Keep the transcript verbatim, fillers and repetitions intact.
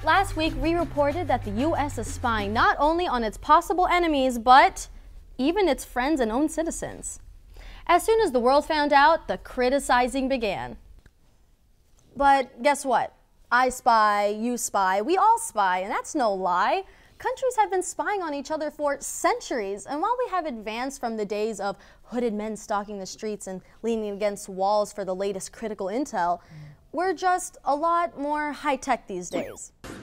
Last week, we reported that the U S is spying not only on its possible enemies, but even its friends and own citizens. As soon as the world found out, the criticizing began. But guess what? I spy, you spy, we all spy, and that's no lie. Countries have been spying on each other for centuries, and while we have advanced from the days of hooded men stalking the streets and leaning against walls for the latest critical intel, we're just a lot more high-tech these days.